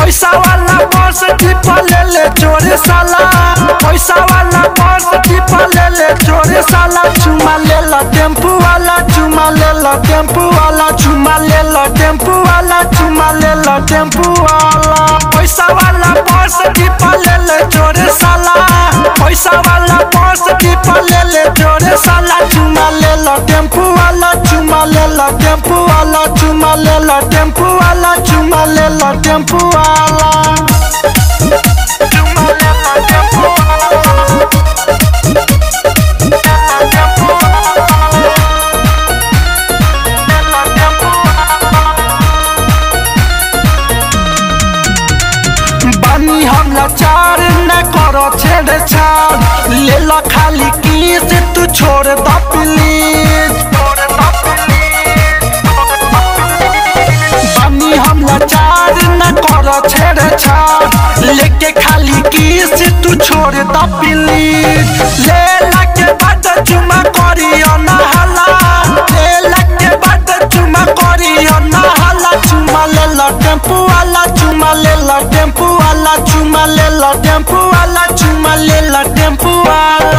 पैसा वाला बस टिप ले ले चोरे साला, पैसा वाला बस टिप ले ले चोरे साला। चुमा ले ला टेम्पू वाला, चुमा ले ला टेम्पू वाला, चुमा ले ला टेम्पू वाला, चुमा ले ला टेम्पू वाला। पैसा वाला बस टिप ले ले चोरे साला, पैसा वाला बस टिप ले ले चोरे साला। चुमा ले ला टेम्पू वाला, चुमा ले ला टेम्पू वाला, चुमा ले ला टेम्पू वाला, चुमा ले ला टेम्पू वाला। चुमा ले ला टेम्पू हम लाचार न करो छेड़ छाड़, ले ला खाली किस तू छोड़ द प्लीज। बानी हम लाचार न करो छेड़ छाड़, लेके खाली किस तू छोड़ द प्लीज। ले ला के बाद चुमा करियो ना हला, ले ला के बाद चुमा करियो ना हला। चुमा ले ला टेम्पू वाला, चुमा ले ला टेम्पू वाला, चुमा ले ला टेम्पू वाला, चुमा ले ला टेम्पू वाला।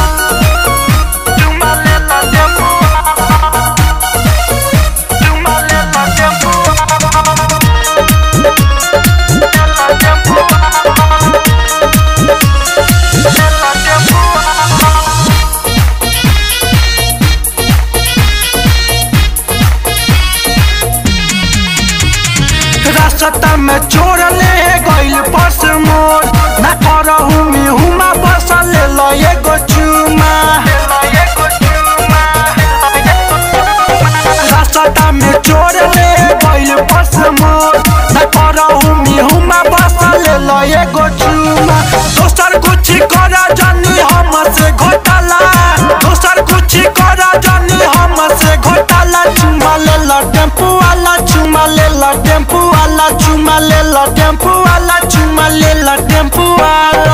चुमा ले ला टेम्पू वाला, चुमा ले ला टेम्पू वाला, ले ला टेम्पू वाला, ले ला टेम्पू वाला। रास्ता में चोर ले गइल बस मोर, ना करहु मी हुमा बस ले लो एगो चुमा। रास्ता में चोर ले गइल बस मोर, ना करहु मी हुमा बस ले लो एगो चुमा। दोसर कुछ कर जानी हमसे घोटाला, दोसर कुछ कर जानी हमसे घोटाला। चुमा ले ला टेम्पू वाला, चुमा ले ला टेम्पू वाला, चुमा ले ला टेम्पू वाला, चुमा ले ला टेम्पू वाला।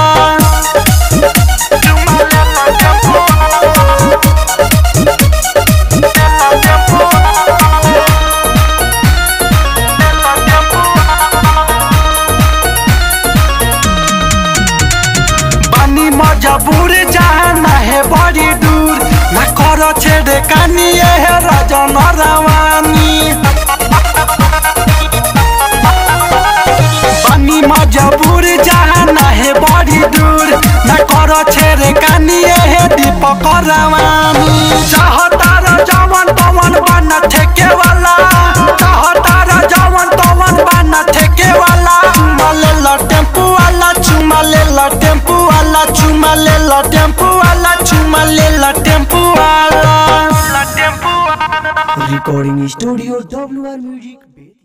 चुमा ले ला टेम्पू वाला, ले ला टेम्पू वाला, ले ला टेम्पू वाला। बानी मजबूर जाना है बड़ी दूर, ना करो छेड़े कानी है राजन रवानी। बानी मजबूर जाना है बड़ी दूर, ना करो छेड़े कानी है दीपक रवानी। चाहतारा जवन पवन बना ठेके वाला, चाहतारा जवन पवन बना ठेके वाला। चुमा ले ला टेम्पू वाला, चुमा ले ला टेम्पू वाला, चुमा ले ला टेम्पू वाला, चुमा ले ला टेम्पू वाला। Recording Studio WR Music।